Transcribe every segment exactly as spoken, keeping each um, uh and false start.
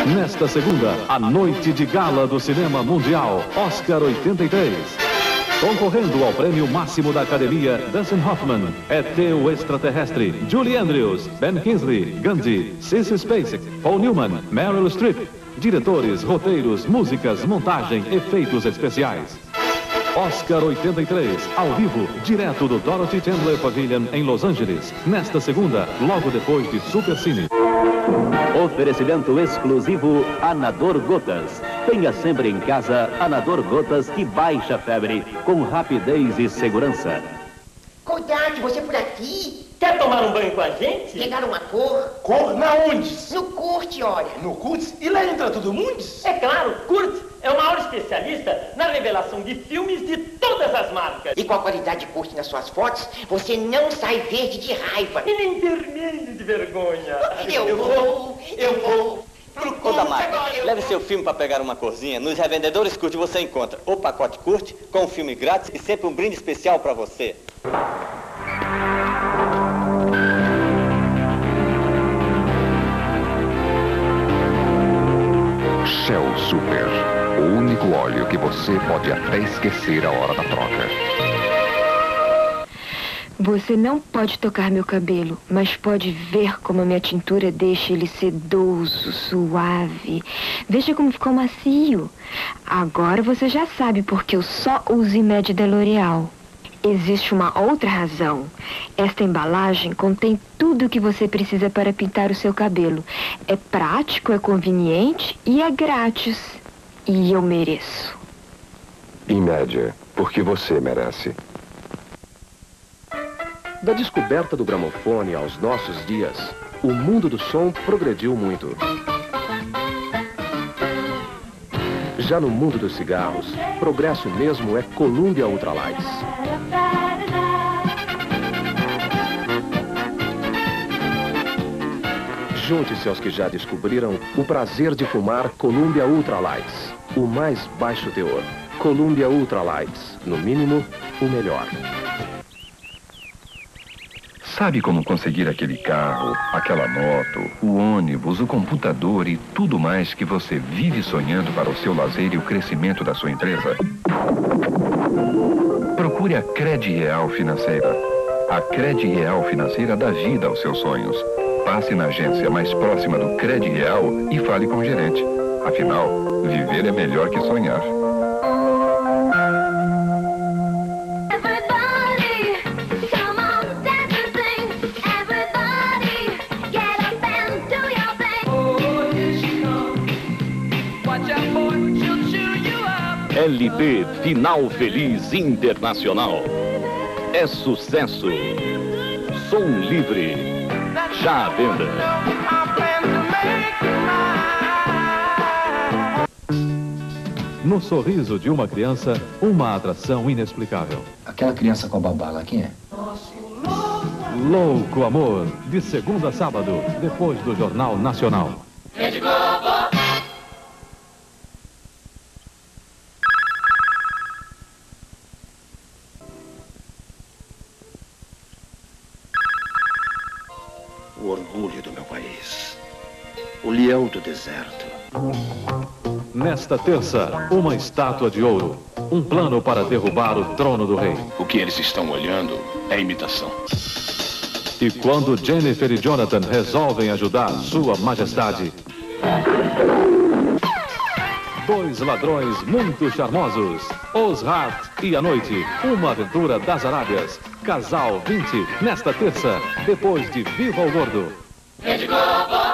Nesta segunda, a noite de gala do cinema mundial, Oscar oitenta e três. Concorrendo ao prêmio máximo da Academia, Dustin Hoffman, E T o Extraterrestre, Julie Andrews, Ben Kingsley, Gandhi, Sissy Spacek, Paul Newman, Meryl Streep. Diretores, roteiros, músicas, montagem, efeitos especiais. Oscar oitenta e três, ao vivo, direto do Dorothy Chandler Pavilion em Los Angeles. Nesta segunda, logo depois de Supercine. Oferecimento exclusivo Anador Gotas. Tenha sempre em casa Anador Gotas que baixa a febre com rapidez e segurança. Cuidado, você por aqui. Quer tomar um banho com a gente? Pegar uma cor. Cor na onde? No Curte, olha. No Curte? E lá entra todo mundo? É claro, Curte é o maior especialista na revelação de filmes de todas as marcas. E com a qualidade de Curte nas suas fotos, você não sai verde de raiva. E nem vermelho de vergonha. Eu, eu vou, eu vou. Toda marca, leve seu filme para pegar uma corzinha. Nos revendedores Curte você encontra o pacote Curte com um filme grátis e sempre um brinde especial para você. Shell Super, o único óleo que você pode até esquecer a hora da troca. Você não pode tocar meu cabelo, mas pode ver como a minha tintura deixa ele sedoso, suave. Veja como ficou macio. Agora você já sabe porque eu só uso Imed da L'Oréal. Existe uma outra razão. Esta embalagem contém tudo o que você precisa para pintar o seu cabelo. É prático, é conveniente e é grátis. E eu mereço. Imed, porque você merece. Da descoberta do gramofone aos nossos dias, o mundo do som progrediu muito. Já no mundo dos cigarros, progresso mesmo é Columbia Ultralights. Junte-se aos que já descobriram o prazer de fumar Columbia Ultralights. O mais baixo teor. Columbia Ultralights. No mínimo, o melhor. Sabe como conseguir aquele carro, aquela moto, o ônibus, o computador e tudo mais que você vive sonhando para o seu lazer e o crescimento da sua empresa? Procure a Cred Real Financeira. A Cred Real Financeira dá vida aos seus sonhos. Passe na agência mais próxima do Cred Real e fale com o gerente. Afinal, viver é melhor que sonhar. L P Final Feliz Internacional. É sucesso. Som livre. Já à venda. No sorriso de uma criança, uma atração inexplicável. Aquela criança com a babá lá, quem é? Louco Amor, de segunda a sábado, depois do Jornal Nacional. Rede Globo. O orgulho do meu país. O leão do deserto. Nesta terça, uma estátua de ouro. Um plano para derrubar o trono do rei. O que eles estão olhando é imitação. E quando Jennifer e Jonathan resolvem ajudar Sua Majestade... Dois ladrões muito charmosos. Os Hart e a Noite. Uma aventura das Arábias. Casal vinte, nesta terça, depois de Viva o Gordo. Rede Globo.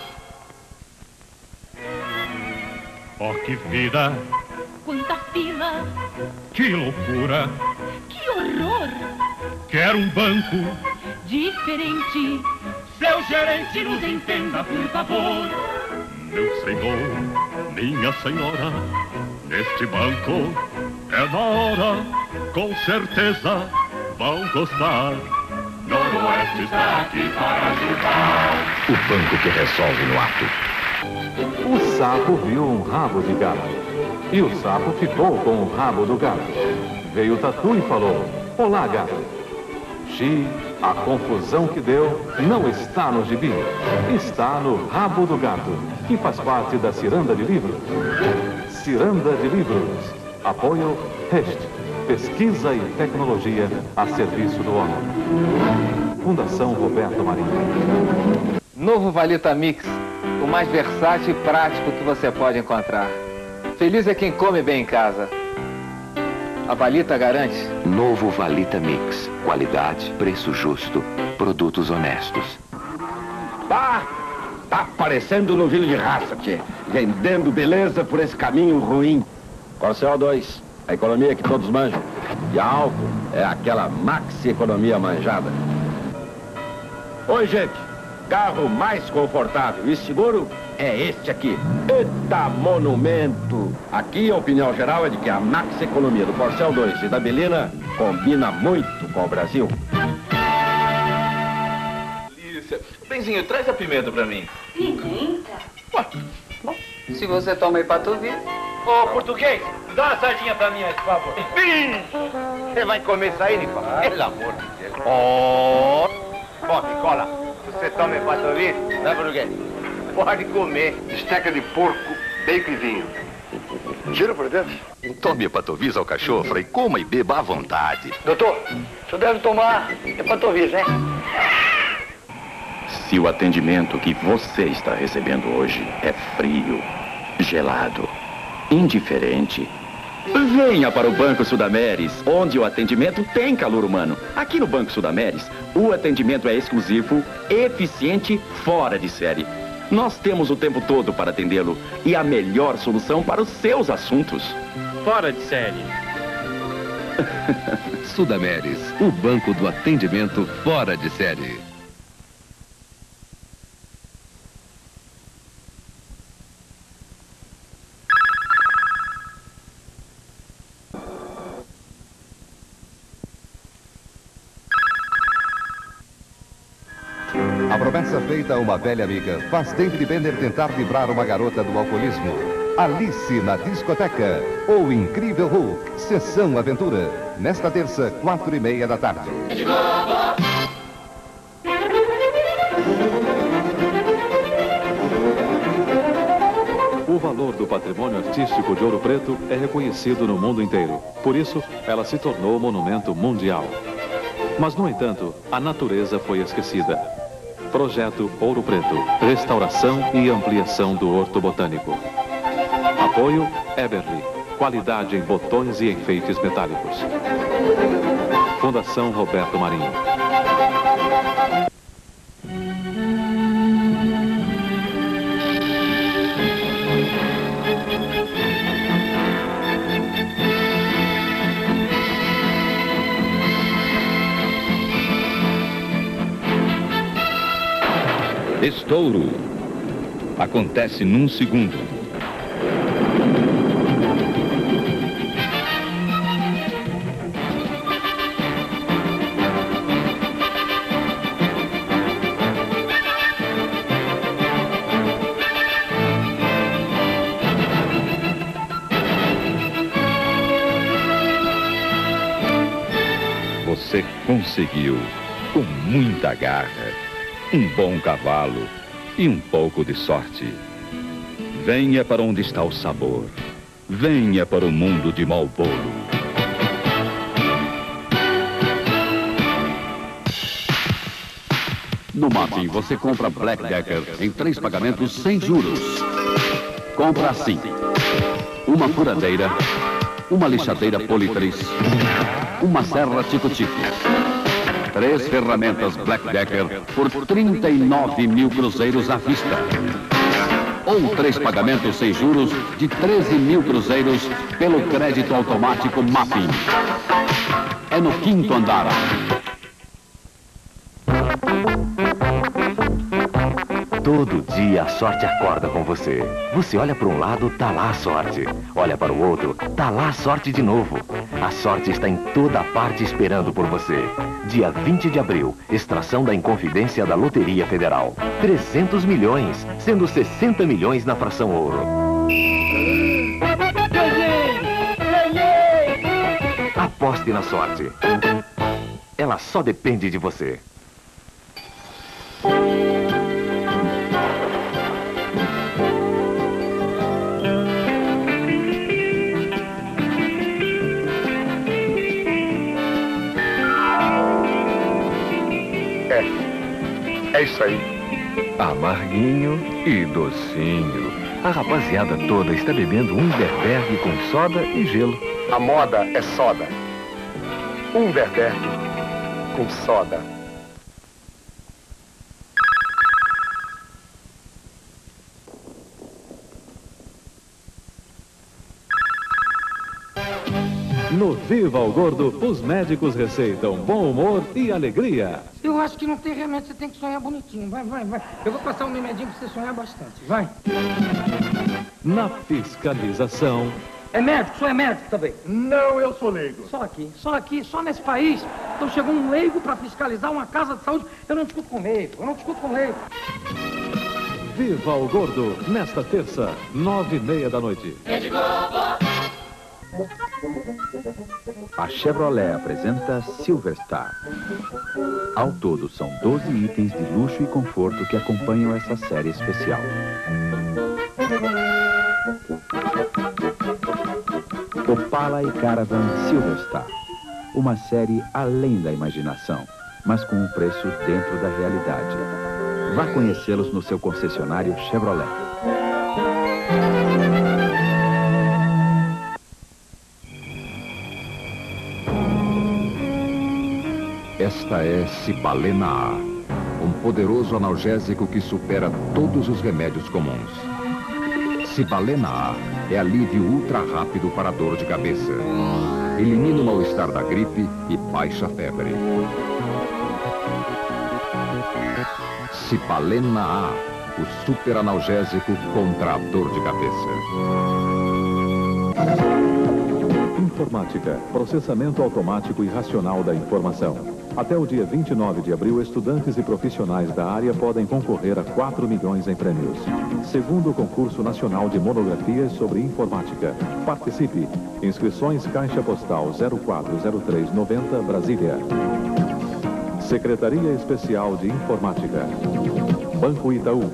Oh, que vida! Quanta fila! Que loucura! Que horror! Quero um banco diferente. Seu gerente nos entenda, por favor. Meu senhor, minha senhora, neste banco é da hora, com certeza vão gostar. Noroeste está aqui para ajudar. O banco que resolve no ato. O sapo viu um rabo de gato. E o sapo ficou com o rabo do gato. Veio o tatu e falou: olá, gato. She A confusão que deu não está no gibi, está no rabo do gato, que faz parte da Ciranda de Livros. Ciranda de Livros. Apoio REST, pesquisa e tecnologia a serviço do homem. Fundação Roberto Marinho. Novo Valita Mix, o mais versátil e prático que você pode encontrar. Feliz é quem come bem em casa. A Valita garante. Novo Valita Mix. Qualidade, preço justo, produtos honestos. Tá, tá parecendo novilho de raça, tchê. Vendendo beleza por esse caminho ruim. C O dois, a economia que todos manjam. E a álcool é aquela maxi-economia manjada. Oi, gente. Carro mais confortável e seguro é este aqui. Eita monumento! Aqui a opinião geral é de que a Max Economia do Corcel dois e da Belina combina muito com o Brasil. Delícia. Benzinho, traz a pimenta pra mim. Pimenta? Ué, bom. Se você toma Hepatovir. Ô, português, dá uma sardinha pra mim aí, por favor. Você vai comer isso aí, Nico? Pelo amor de Deus. Oh! Bom, Nicola. Você toma Hepatovir? Não, português? Pode comer. Esteca de porco, bacon e vinho. Giro por dentro. Tome Hepatovir ao cachorro e coma e beba à vontade. Doutor, o senhor deve tomar Hepatovir, né? Se o atendimento que você está recebendo hoje é frio, gelado, indiferente, venha para o Banco Sudameris, onde o atendimento tem calor humano. Aqui no Banco Sudameris, o atendimento é exclusivo, eficiente, fora de série. Nós temos o tempo todo para atendê-lo e a melhor solução para os seus assuntos. Fora de série. Sudameris, o banco do atendimento fora de série. A promessa feita a uma velha amiga faz David Benner tentar livrar uma garota do alcoolismo. Alice na discoteca, ou Incrível Hulk, Sessão Aventura, nesta terça, quatro e meia da tarde. O valor do patrimônio artístico de Ouro Preto é reconhecido no mundo inteiro. Por isso, ela se tornou monumento mundial. Mas, no entanto, a natureza foi esquecida. Projeto Ouro Preto, restauração e ampliação do Horto Botânico. Apoio Eberly, qualidade em botões e enfeites metálicos. Fundação Roberto Marinho. Estouro. Acontece num segundo. Você conseguiu, com muita garra, um bom cavalo e um pouco de sorte. Venha para onde está o sabor. Venha para o mundo de Marlboro. No Mapim, você compra Black Decker em três pagamentos sem juros. Compra assim: uma furadeira, uma lixadeira Politrix, uma serra Tico-Tico. Três ferramentas Black Decker por trinta e nove mil cruzeiros à vista. Ou três pagamentos sem juros de treze mil cruzeiros pelo crédito automático Mapim. É no quinto andar. Todo dia a sorte acorda com você. Você olha para um lado, tá lá a sorte. Olha para o outro, tá lá a sorte de novo. A sorte está em toda parte esperando por você. Dia vinte de abril, extração da Inconfidência da Loteria Federal. trezentos milhões, sendo sessenta milhões na fração ouro. Ganhei! Ganhei! Aposte na sorte. Ela só depende de você. É isso aí. Amarguinho e docinho. A rapaziada toda está bebendo um Underberg com soda e gelo. A moda é soda. Um Underberg com soda. No Viva o Gordo, os médicos receitam bom humor e alegria. Eu acho que não tem remédio, você tem que sonhar bonitinho. Vai, vai, vai. Eu vou passar um remedinho pra você sonhar bastante. Vai. Na fiscalização... É médico? Só é médico também? Não, eu sou leigo. Só aqui, só aqui, só nesse país. Então chegou um leigo pra fiscalizar uma casa de saúde. Eu não discuto com leigo, eu não discuto com leigo. Viva o Gordo, nesta terça, nove e meia da noite. Rede Globo. A Chevrolet apresenta Silverstar. Ao todo, são doze itens de luxo e conforto que acompanham essa série especial. Opala e Caravan Silverstar. Uma série além da imaginação, mas com um preço dentro da realidade. Vá conhecê-los no seu concessionário Chevrolet. Esta é Cibalena A, um poderoso analgésico que supera todos os remédios comuns. Cibalena A é alívio ultra rápido para a dor de cabeça. Elimina o mal-estar da gripe e baixa a febre. Cibalena A, o super analgésico contra a dor de cabeça. Informática, processamento automático e racional da informação. Até o dia vinte e nove de abril, estudantes e profissionais da área podem concorrer a quatro milhões em prêmios. Segundo o Concurso Nacional de Monografias sobre Informática. Participe. Inscrições Caixa Postal zero quatro zero três nove zero, Brasília. Secretaria Especial de Informática. Banco Itaú.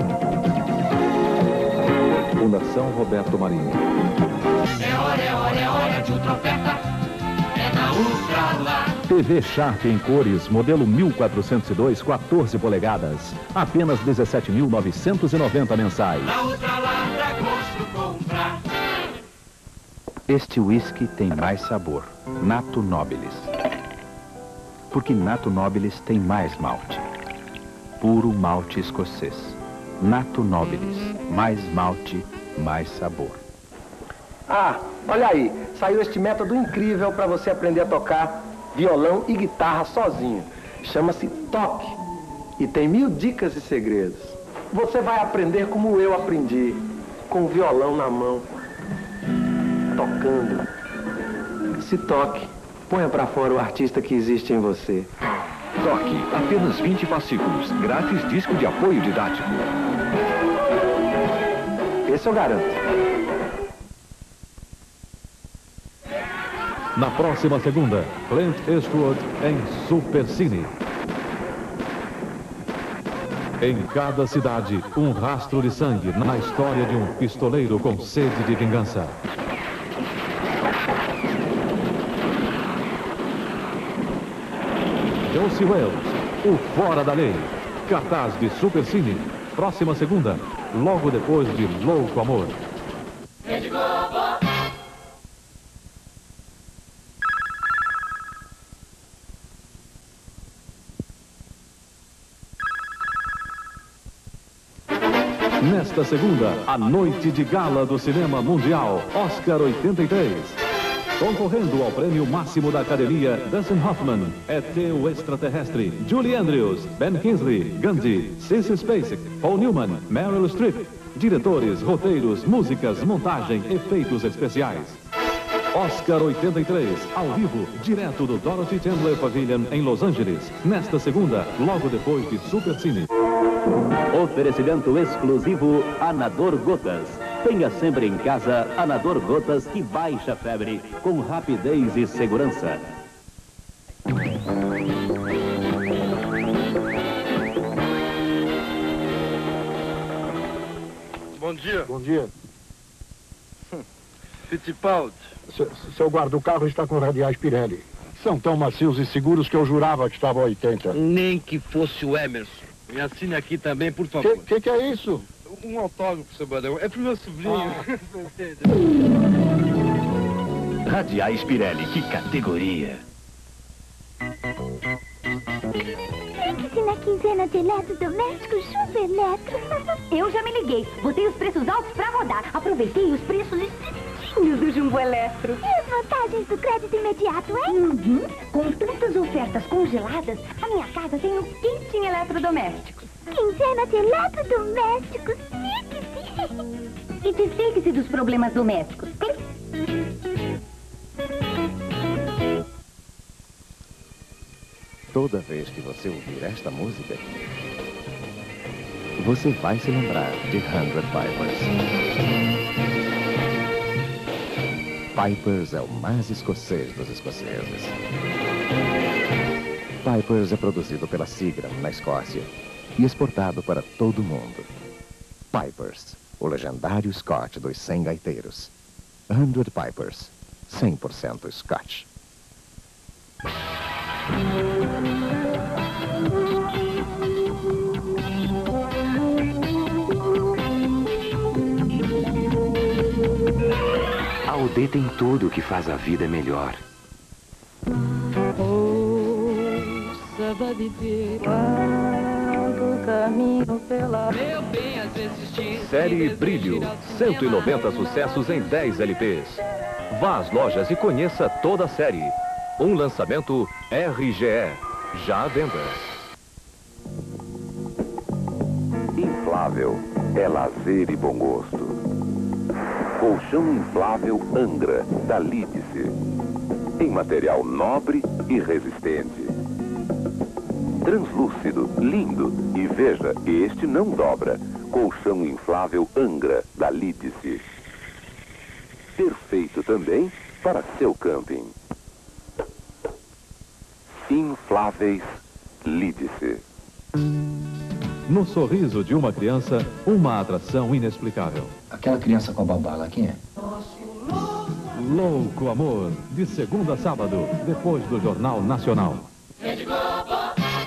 Fundação Roberto Marinho. É hora, é hora, é hora de outra oferta. É na Ultralar. T V Sharp em cores, modelo mil quatrocentos e dois, quatorze polegadas. Apenas dezessete mil novecentos e noventa mensais. Na Ultralar pra gosto comprar. Este whisky tem mais sabor. Nato Nobilis. Porque Nato Nobilis tem mais malte. Puro malte escocês. Nato Nobilis. Mais malte, mais sabor. Ah, olha aí. Saiu este método incrível para você aprender a tocar violão e guitarra sozinho. Chama-se toque. E tem mil dicas e segredos. Você vai aprender como eu aprendi. Com o violão na mão. Tocando. Se toque. Ponha pra fora o artista que existe em você. Toque, apenas vinte fascículos. Grátis disco de apoio didático. Esse eu garanto. Na próxima segunda, Clint Eastwood em Supercine. Em cada cidade, um rastro de sangue na história de um pistoleiro com sede de vingança. Josie Wells, o Fora da Lei. Cartaz de Supercine. Próxima segunda, logo depois de Louco Amor. Rede Globo. Nesta segunda, a noite de gala do cinema mundial, Oscar oitenta e três. Concorrendo ao prêmio máximo da academia, Dustin Hoffman, E T o Extraterrestre, Julie Andrews, Ben Kingsley, Gandhi, Sissy Spacek, Paul Newman, Meryl Streep. Diretores, roteiros, músicas, montagem, efeitos especiais. Oscar oitenta e três, ao vivo, direto do Dorothy Chandler Pavilion, em Los Angeles. Nesta segunda, logo depois de Supercine. Oferecimento exclusivo Anador Gotas. Tenha sempre em casa Anador Gotas que baixa a febre com rapidez e segurança. Bom dia. Bom dia. Fittipaldi. Seu, seu guarda, o carro está com radiais Pirelli. São tão macios e seguros que eu jurava que estavam a oitenta. Nem que fosse o Emerson. Me assine aqui também, por favor. O que, que, que é isso? Um autógrafo, seu Badão. É pro meu sobrinho. Ah. Radiais Pirelli, que categoria. Ligue-se na quinzena de eletrodomésticos Chuva Eletro. Eu já me liguei. Botei os preços altos pra rodar. Aproveitei os preços estreitinhos do Jumbo Eletro. E as vantagens do crédito imediato, hein? Uhum. Com tantas ofertas congeladas, a minha casa tem um kit em eletrodomésticos. Quinzena de eletrodomésticos. Fique-se. E desligue-se dos problemas domésticos. Toda vez que você ouvir esta música, você vai se lembrar de Hundred Pipers. Pipers é o mais escocês dos escoceses. Pipers é produzido pela Seagram, na Escócia, e exportado para todo o mundo. Pipers, o legendário Scotch dos cem gaiteiros. Hundred Pipers, cem por cento Scotch. A U D tem tudo o que faz a vida melhor. Ouça, vai viver quando caminho pela... Meu bem, às vezes te... Série Brilho, cento e noventa sucessos em dez L Ps. Vá às lojas e conheça toda a série. Um lançamento R G E, já à venda. Inflável é lazer e bom gosto. Colchão inflável Angra, da Lídice. Em material nobre e resistente. Translúcido, lindo. E veja, este não dobra. Colchão inflável Angra, da Lídice. Perfeito também para seu camping. Infláveis Lídice. No sorriso de uma criança, uma atração inexplicável. Aquela criança com a babá lá, quem é? Louco Amor, de segunda a sábado, depois do Jornal Nacional. Rede Globo.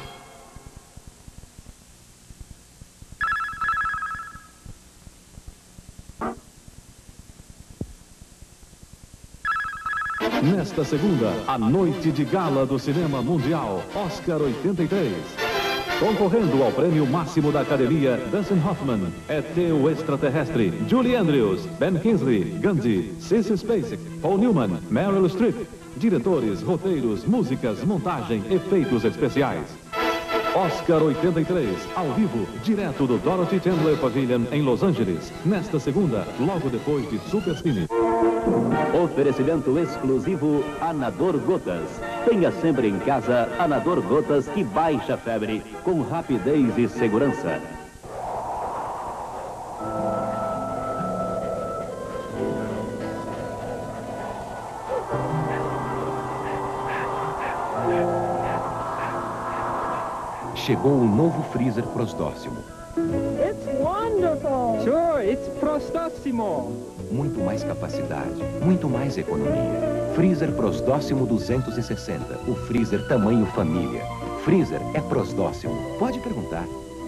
Nesta segunda, a noite de gala do cinema mundial, Oscar oitenta e três. Concorrendo ao prêmio máximo da Academia, Dustin Hoffman, E T o Extraterrestre, Julie Andrews, Ben Kingsley, Gandhi, Sissy Spacek, Paul Newman, Meryl Streep. Diretores, roteiros, músicas, montagem, efeitos especiais. Oscar oitenta e três, ao vivo, direto do Dorothy Chandler Pavilion, em Los Angeles. Nesta segunda, logo depois de Supercine. Oferecimento exclusivo Anador Gotas. Tenha sempre em casa Anador Gotas que baixa a febre com rapidez e segurança. Chegou o novo freezer Prosdóximo. It's wonderful! Sure, it's Prosdóximo! Muito mais capacidade, muito mais economia. Freezer Prosdóximo duzentos e sessenta. O freezer tamanho família. Freezer é Prosdóximo. Pode perguntar.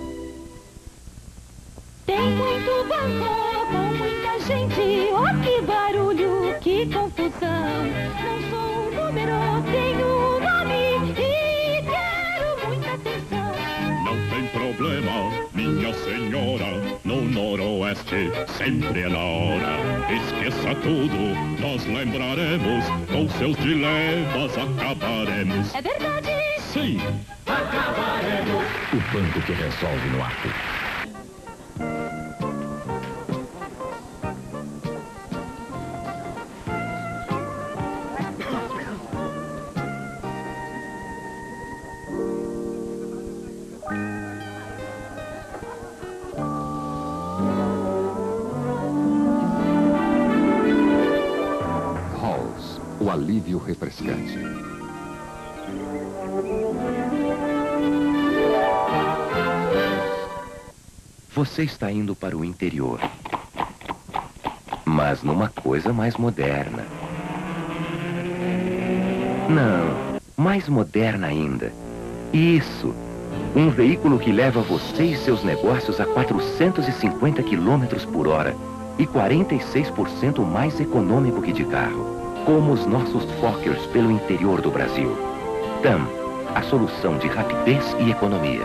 Tem muito banco com muita gente. Oh, que barulho, que confusão. Não sou um número, tenho um nome e quero muita atenção. Não tem problema, minha senhora. No noroeste, sempre é na hora. Esqueça tudo, nós lembraremos. Com seus dilemas acabaremos. É verdade? Sim, acabaremos. O banco que resolve no ato. Halls, o alívio refrescante. Você está indo para o interior, mas numa coisa mais moderna. Não, mais moderna ainda. Isso, Um veículo que leva você e seus negócios a quatrocentos e cinquenta quilômetros por hora e quarenta e seis por cento mais econômico que de carro. Como os nossos Fokkers pelo interior do Brasil. T A M, a solução de rapidez e economia.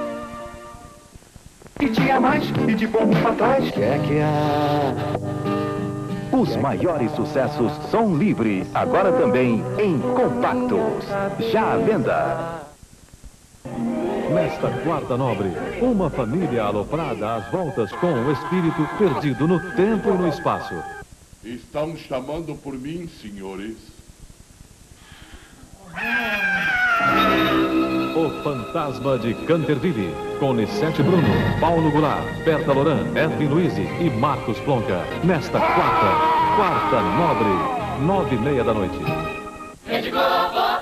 E tinha mais, e de bom pra trás. Que é que há? Os maiores sucessos são livres, agora também em compactos. Já à venda. Nesta quarta nobre, uma família aloprada às voltas com o espírito perdido no tempo e no espaço. Estão chamando por mim, senhores. O Fantasma de Canterville, com Nissete Bruno, Paulo Goulart, Berta Loran, Edwin Luiz e Marcos Plonka. Nesta quarta, quarta nobre, nove e meia da noite. Rede Globo.